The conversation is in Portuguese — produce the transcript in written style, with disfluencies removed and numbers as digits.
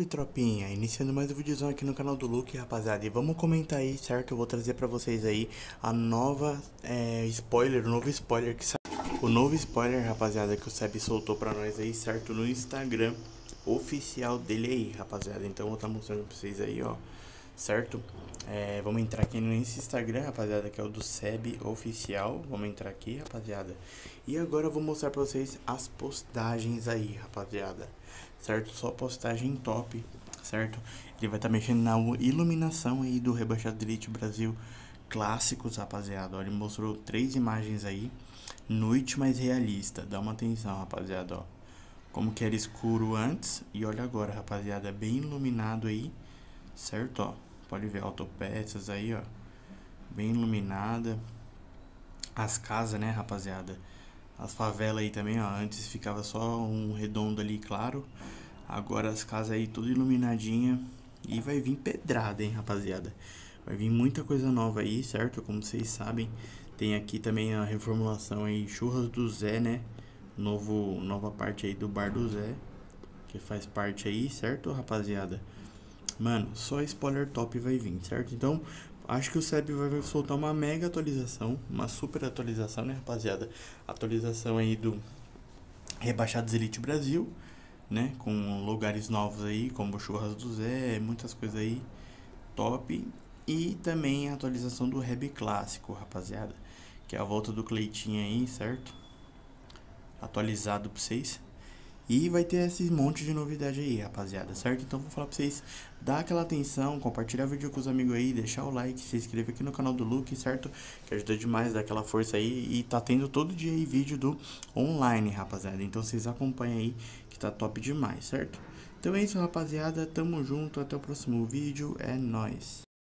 Oi, tropinha, iniciando mais um videozão aqui no canal do Luke, rapaziada, e vamos comentar aí, certo? Eu vou trazer pra vocês aí a nova, o novo spoiler que saiu, o novo spoiler, rapaziada, que o Seb soltou pra nós aí, certo? No Instagram oficial dele aí, rapaziada, então eu vou estar mostrando pra vocês aí, ó, certo? Vamos entrar aqui nesse Instagram, rapaziada, que é o do Seb Oficial, vamos entrar aqui, rapaziada, e agora eu vou mostrar pra vocês as postagens aí, rapaziada, certo? Só postagem top, certo? Ele vai estar mexendo na iluminação aí do Rebaixado Elite Brasil Clássicos, rapaziada. Ó, ele mostrou 3 imagens aí. Noite mais realista. Dá uma atenção, rapaziada, ó. Como que era escuro antes e olha agora, rapaziada, bem iluminado aí, certo? Ó, pode ver autopeças aí, ó, bem iluminada. As casas, né, rapaziada? As favelas aí também, ó, antes ficava só um redondo ali, claro. Agora as casas aí tudo iluminadinha. E vai vir pedrada, hein, rapaziada. Vai vir muita coisa nova aí, certo? Como vocês sabem, tem aqui também a reformulação aí, Churras do Zé, né? Nova parte aí do Bar do Zé, que faz parte aí, certo, rapaziada? Mano, só spoiler top vai vir, certo? Então, acho que o Seb vai soltar uma mega atualização, uma super atualização, né, rapaziada? Atualização aí do Rebaixados Elite Brasil, né? Com lugares novos aí, como Churras do Zé, muitas coisas aí top. E também a atualização do Reb Clássico, rapaziada, que é a volta do Cleitinho aí, certo? Atualizado pra vocês. E vai ter esse monte de novidade aí, rapaziada, certo? Então vou falar pra vocês, dar aquela atenção, compartilhar o vídeo com os amigos aí, deixar o like, se inscrever aqui no canal do Luke, certo? Que ajuda demais, dar aquela força aí. E tá tendo todo dia aí vídeo do online, rapaziada. Então vocês acompanhem aí, que tá top demais, certo? Então é isso, rapaziada, tamo junto, até o próximo vídeo, é nóis.